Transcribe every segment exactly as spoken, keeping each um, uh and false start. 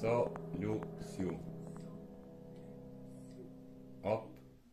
Absolution. Op.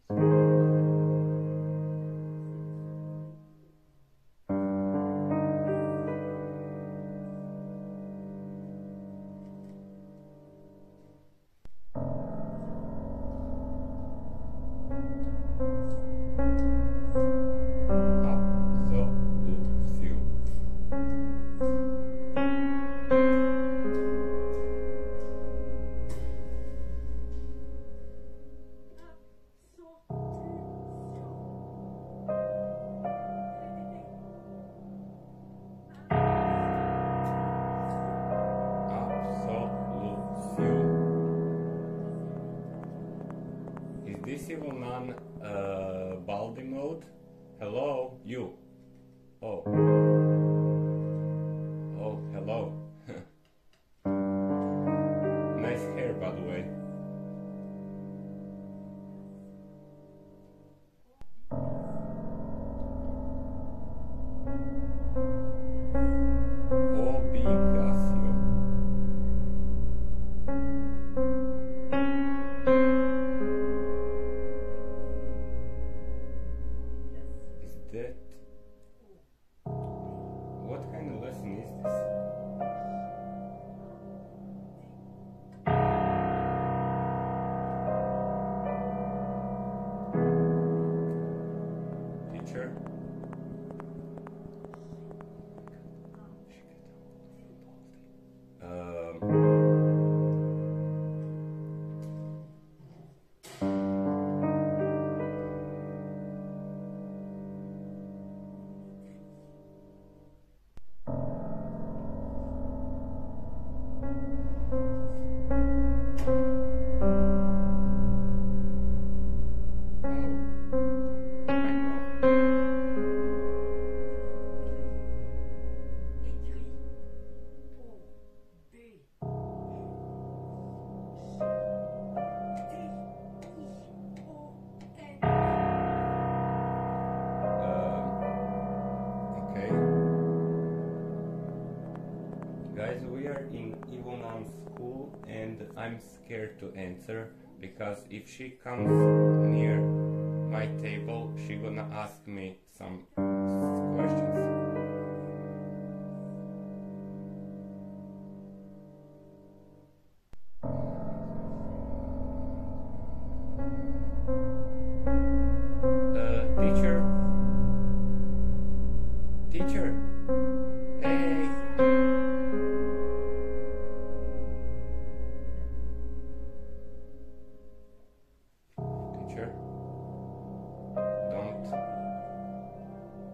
Is this even on uh, Baldi mode? Hello, you. Oh. Oh, hello. Nice hair, by the way. Obigasio. Is that... What kind of lesson is this? Teacher? Um... Guys, we are in Ivonan's school and I'm scared to answer because if she comes near my table, she gonna ask me some questions. Uh, teacher? Teacher? Hey! Teacher, don't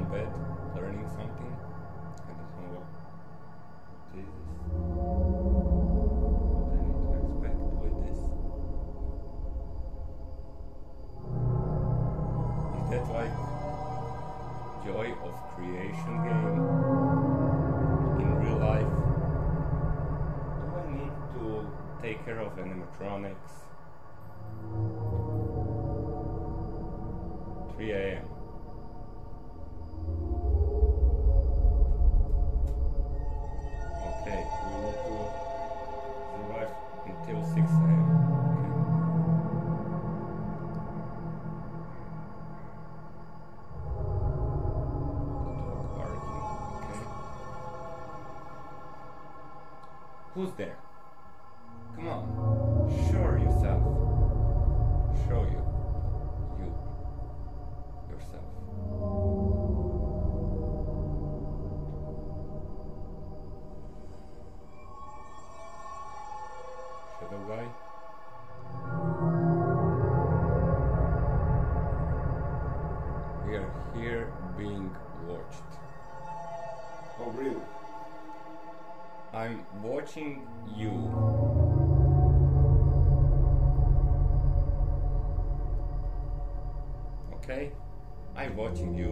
bed learning something. I don't know what this is. What I need to expect with this. Is that like joy of creation game in real life? Do I need to take care of animatronics? three a m Okay, we need to survive until six a m Okay. The dog barking. Okay. Who's there? Come on, show yourself. Show you. You. Yourself. Shadow guy. We are here being watched. Oh, really? I'm watching you. Okay? I'm watching you.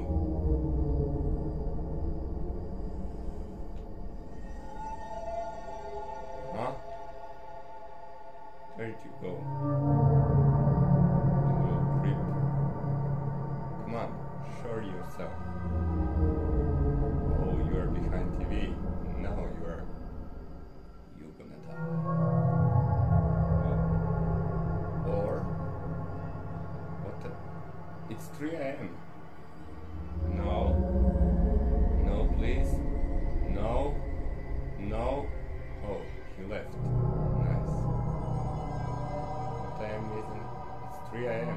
Huh? Where did you go? You little creep. Come on, show yourself. Oh, you are behind T V. Now you are. You gonna die. Or. What the? It's three a m No. No, please. No. No. Oh, he left. Nice. What time is it? It's three a m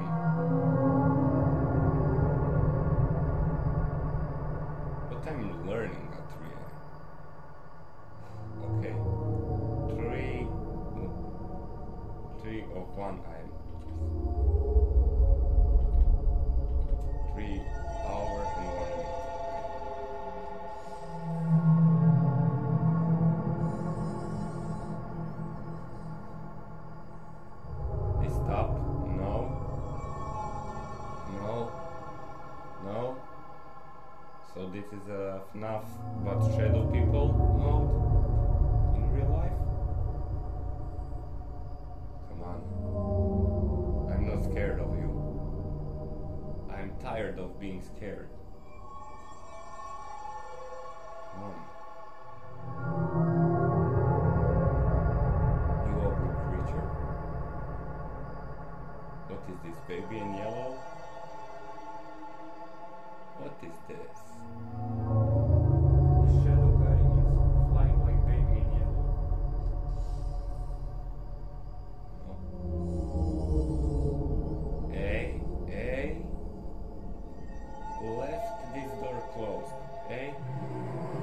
What I'm learning at three a m Okay. Three. Three of one a m Three hour and one minute. They stop? No. No. No. So this is a FNAF but shadow people mode in real life? Come on. I'm not scared of you. I'm tired of being scared. Come on. You ugly creature. What is this, baby in yellow? What is this? The shadow guy is flying like baby in yellow. No. Hey, hey. Left this door closed, okay?